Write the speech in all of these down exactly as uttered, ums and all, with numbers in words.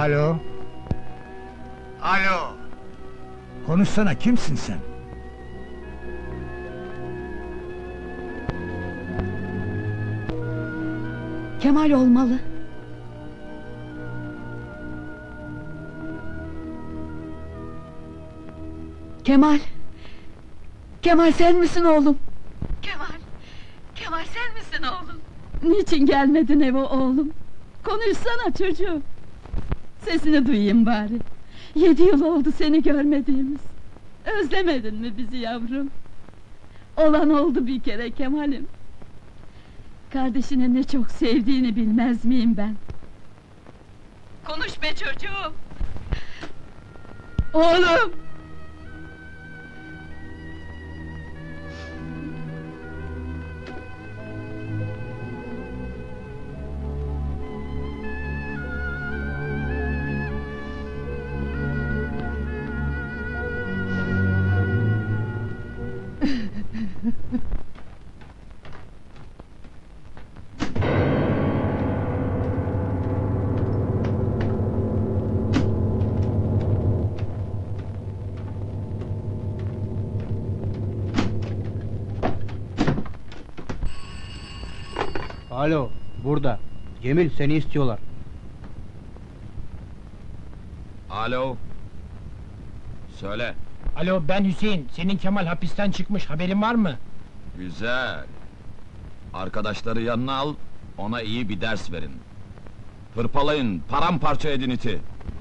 Alo, Alo! konuşsana, kimsin sen? Kemal olmalı. Kemal! Kemal sen misin oğlum? Kemal! Kemal sen misin oğlum? Niçin gelmedin eve oğlum? Konuşsana çocuğum! Sesini duyayım bari! Yedi yıl oldu seni görmediğimiz! Özlemedin mi bizi yavrum? Olan oldu bir kere Kemal'im! Kardeşini ne çok sevdiğini bilmez miyim ben? Konuş be çocuğum! Oğlum! Alo, burada. Cemil, seni istiyorlar. Alo! Söyle! Alo, ben Hüseyin, senin Kemal hapisten çıkmış, haberin var mı? Güzel! Arkadaşları yanına al, ona iyi bir ders verin. Hırpalayın, paramparça edin iti!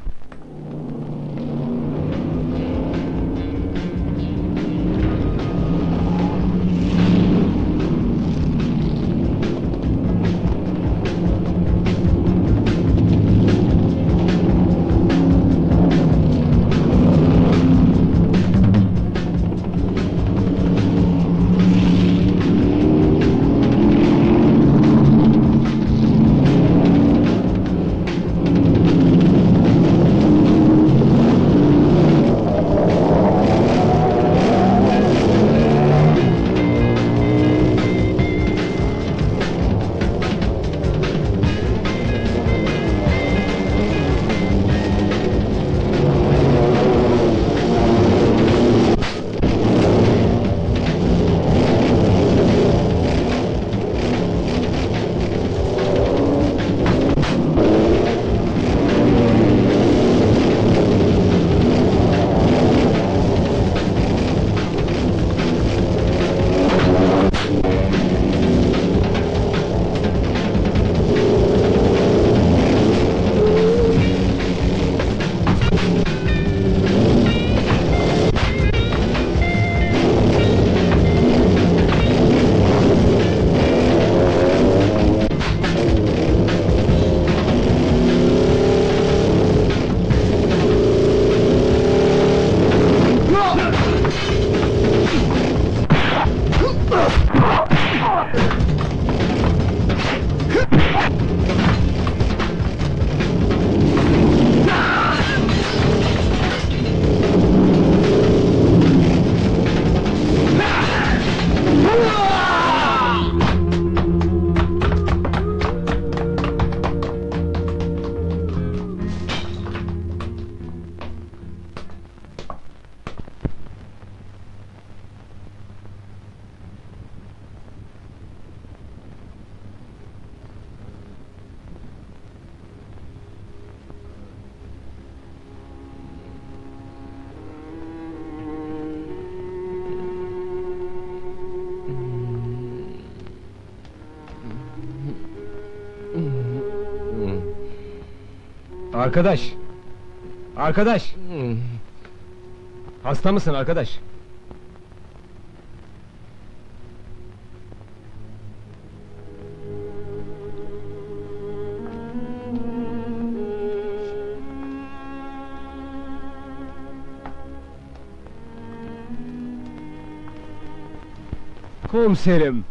Arkadaş! Arkadaş! Hasta mısın arkadaş? Komiserim!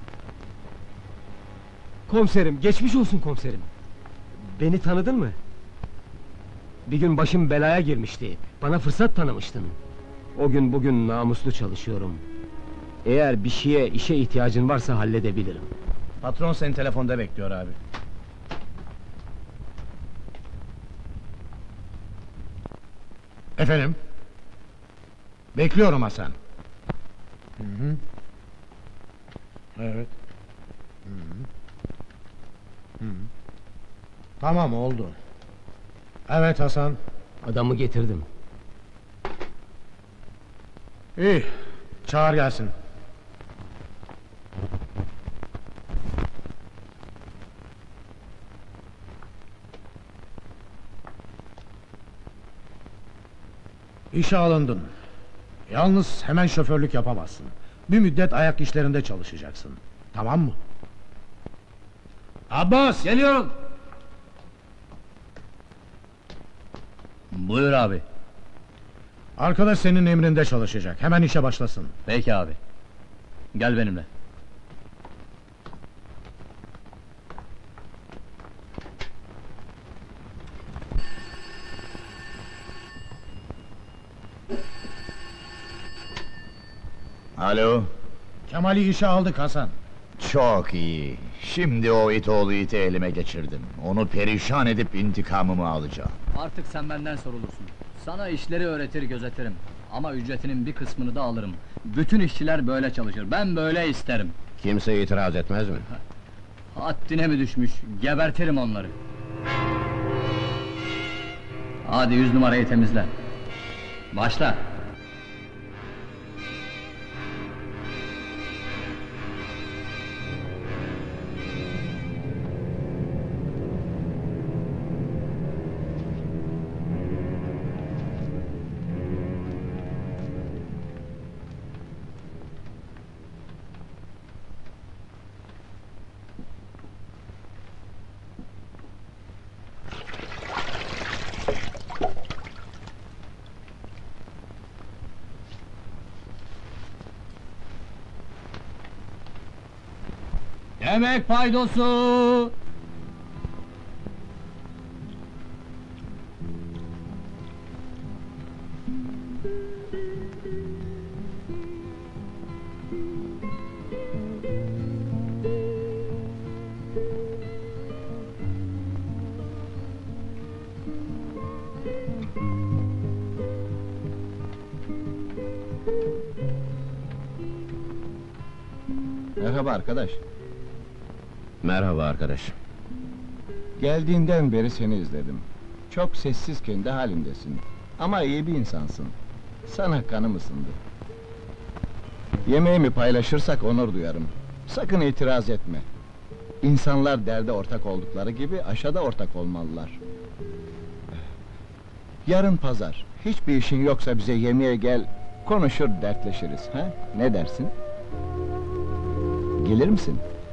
Komiserim, geçmiş olsun komiserim! Beni tanıdın mı? Bir gün başım belaya girmişti, bana fırsat tanımıştın. O gün bugün namuslu çalışıyorum. Eğer bir şeye, işe ihtiyacın varsa halledebilirim. Patron seni telefonda bekliyor abi. Efendim? Bekliyorum Hasan. Hı hı. Evet. Hı hı. Hı hı. Tamam, oldu. Evet Hasan. Adamı getirdim. İyi, çağır gelsin. İşe alındın. Yalnız hemen şoförlük yapamazsın. Bir müddet ayak işlerinde çalışacaksın. Tamam mı? Abbas! Geliyorum. Buyur abi. Arkadaş senin emrinde çalışacak. Hemen işe başlasın. Peki abi. Gel benimle. Alo, Kemal'i işe aldık Hasan. çok iyi. Şimdi o it oğlu iti elime geçirdim. Onu perişan edip intikamımı alacağım. Artık sen benden sorulursun. Sana işleri öğretir gözetirim. Ama ücretinin bir kısmını da alırım. Bütün işçiler böyle çalışır. Ben böyle isterim. Kimse itiraz etmez mi? Haddine mi düşmüş? Gebertirim onları. Hadi yüz numarayı temizle. Başla. Emek paydosu! Merhaba arkadaş. Merhaba arkadaş. Geldiğinden beri seni izledim. Çok sessiz kendi halindesin. Ama iyi bir insansın. Sana kanım ısındı. Yemeğimi paylaşırsak onur duyarım. Sakın itiraz etme. İnsanlar derde ortak oldukları gibi aşa da ortak olmalılar. Yarın pazar. Hiçbir işin yoksa bize yemeğe gel, konuşur dertleşiriz, ha? Ne dersin? Gelir misin?